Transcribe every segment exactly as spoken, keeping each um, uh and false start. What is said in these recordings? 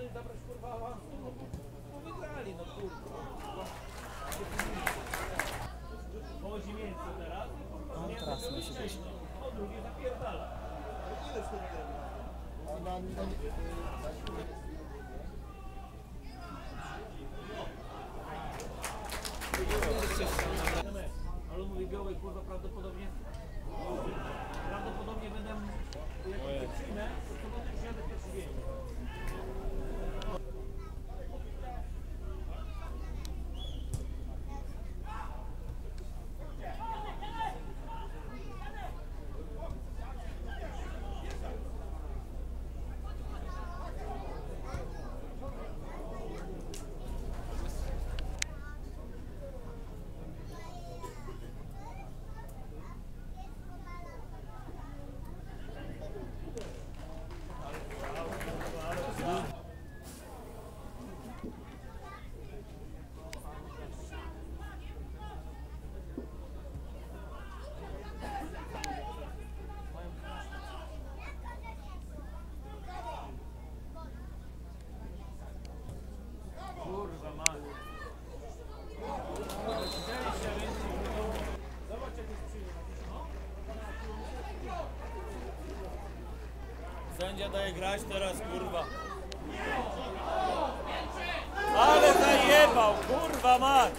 zabrać kurwa awansu, no to wygrali, no kurwa. Pochodzi mięso teraz. No teraz musi być. O drugie zapierdala. Ale mówię białej kurwa prawdopodobnie. Prawdopodobnie będę, jak przyjmę, to potem przyjadę pierwszy dzień. Kurwa mać. Zobacz jak jest przyjemne. Sędzia daje grać teraz, kurwa. Ale zajebał, kurwa mać.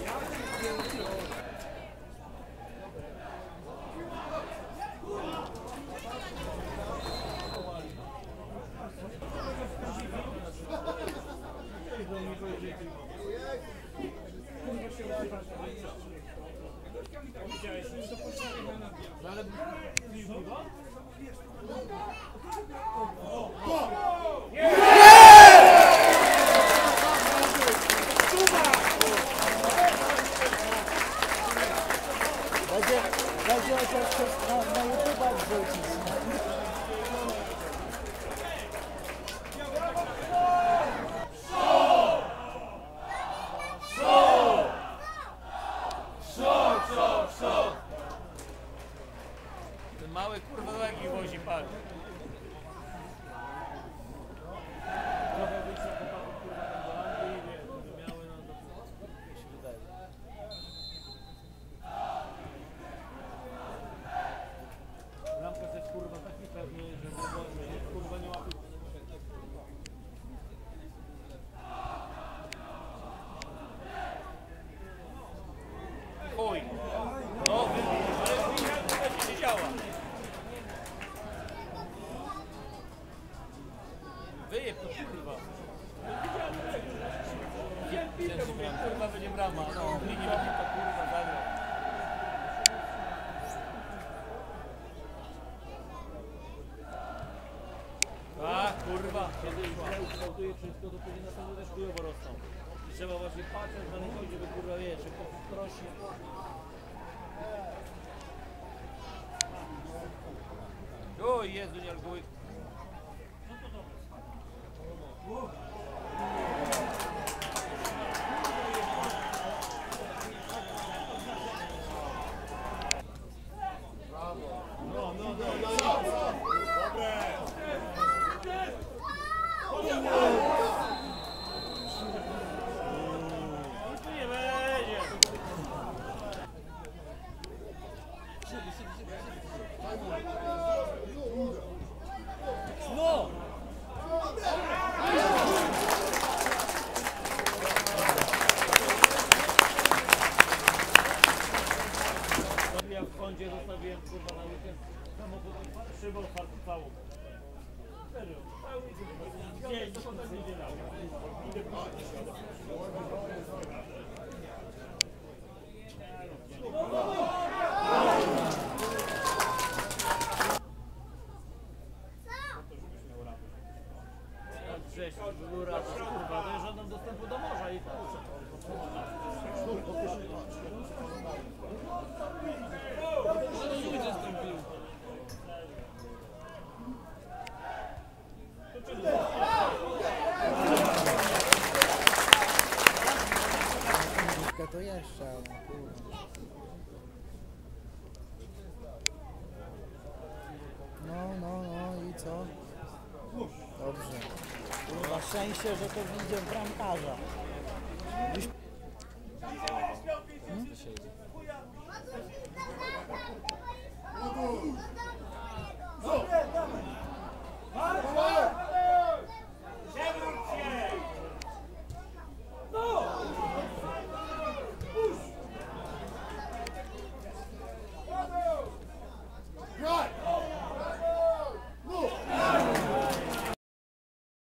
Będzie, będzie chociaż na, na YouTube'a wrzucić. Ten mały kurwa legi wozi pan. Trochę wyjścia chłopaków kurwa tam do Anglii, wiesz, żeby miały, no to Jak się wydaje. Lampka też kurwa taki pewnie, że kurwa nie łapie. Chuj. No, ale widziałem, że będzie nie działa. Wyjeb to kurwa. Widziałem piłkę, mówię, Kurwa będzie brama. No, linii będzie to kurwa zagrał. A kurwa. kiedy Izrael kształtuje wszystko, to później następnie też chujowo rosną. I trzeba właśnie patrzeć na nich, żeby kurwa wiesz, że to rośnie. O Jezu, nie arguj. No, no, no, no, no. Dobre. Nic tu nie będzie. No! Ja w sądzie zostawiłem kurwa na weekend samochód szybą całą. Serio, cały weekend. Nie, to potem nie dzielał. Grześ, rura, kurwa, to jest żaden dostępu do morza i to. To jeszcze, ale kurwa. No, no, no i co? Dobrze. Kurwa. Ma szczęście, że to widzę bramkarza. Już... Hmm?